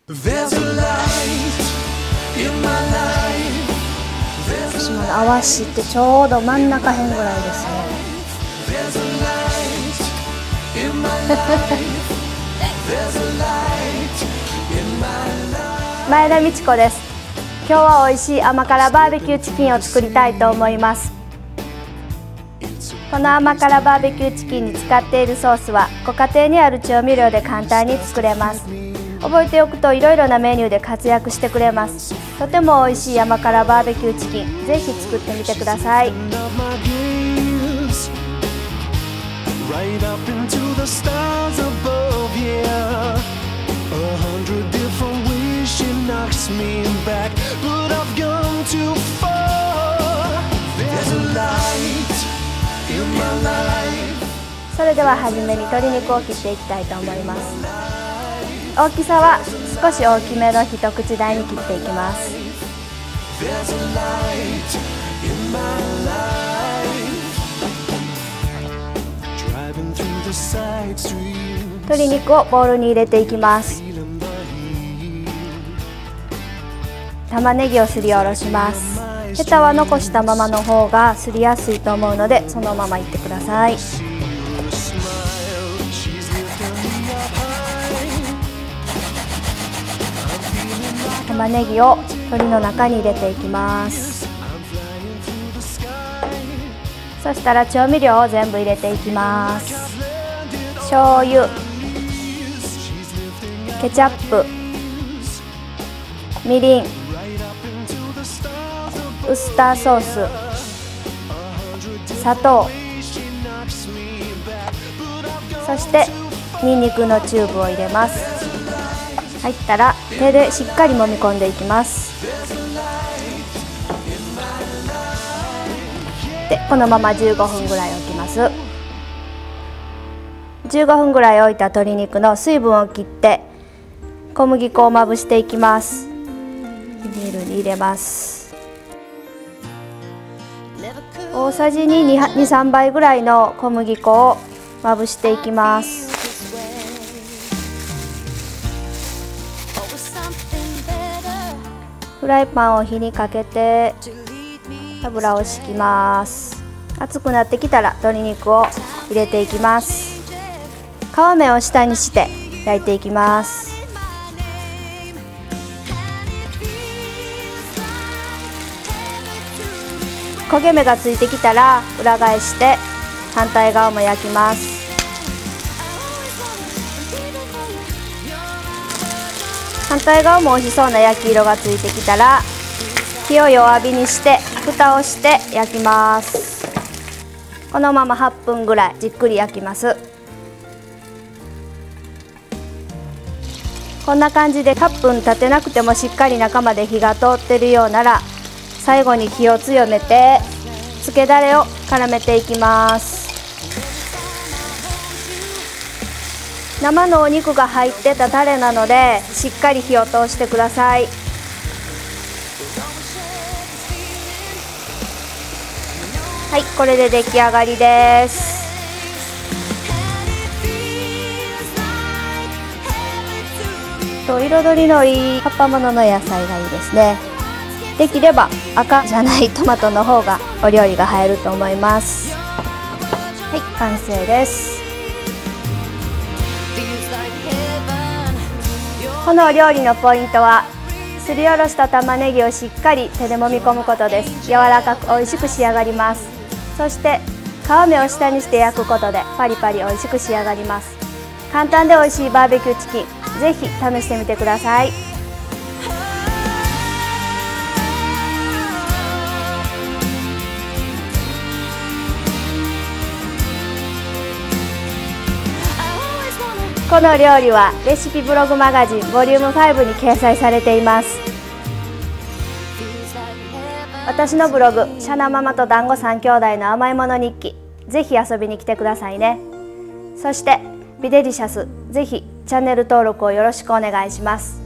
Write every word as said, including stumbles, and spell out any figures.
私の合わしってちょうど真ん中辺ぐらいですね。前田美智子です。今日は美味しい甘辛バーベキューチキンを作りたいと思います。この甘辛バーベキューチキンに使っているソースはご家庭にある調味料で簡単に作れます。覚えておくといろいろなメニューで活躍してくれます。とても美味しい甘辛バーベキューチキン、ぜひ作ってみてください。それでは初めに鶏肉を切っていきたいと思います。大きさは少し大きめの一口大に切っていきます。鶏肉をボウルに入れていきます。玉ねぎをすりおろします。ヘタは残したままの方がすりやすいと思うのでそのままいってください。玉ねぎを鶏の中に入れていきます。そしたら調味料を全部入れていきます。醤油、ケチャップ、みりん、ウスターソース、砂糖、そしてニンニクのチューブを入れます。入ったら手でしっかり揉み込んでいきます。でこのままじゅうごふんぐらい置きます。じゅうごふんぐらい置いた鶏肉の水分を切って小麦粉をまぶしていきます。ビニールに入れます。大さじに にさんばいぐらいの小麦粉をまぶしていきます。フライパンを火にかけて油を敷きます。熱くなってきたら鶏肉を入れていきます。皮面を下にして焼いていきます。焦げ目がついてきたら裏返して反対側も焼きます。反対側も美味しそうな焼き色がついてきたら火を弱火にして蓋をして焼きます。このままはっぷんぐらいじっくり焼きます。こんな感じではっぷん経てなくてもしっかり中まで火が通ってるようなら最後に火を強めてつけだれを絡めていきます。生のお肉が入ってたタレなのでしっかり火を通してください。はい、これで出来上がりです。と彩りのいい葉っぱものの野菜がいいですね。できれば赤じゃないトマトの方がお料理が映えると思います。はい、完成です。このお料理のポイントはすりおろした玉ねぎをしっかり手で揉み込むことです。柔らかく美味しく仕上がります。そして皮目を下にして焼くことでパリパリ美味しく仕上がります。簡単で美味しいバーベキューチキン、ぜひ試してみてください。この料理はレシピブログマガジンボリュームごに掲載されています。私のブログシャナママと団子三兄弟の甘いもの日記、ぜひ遊びに来てくださいね。そしてビデリシャス、ぜひチャンネル登録をよろしくお願いします。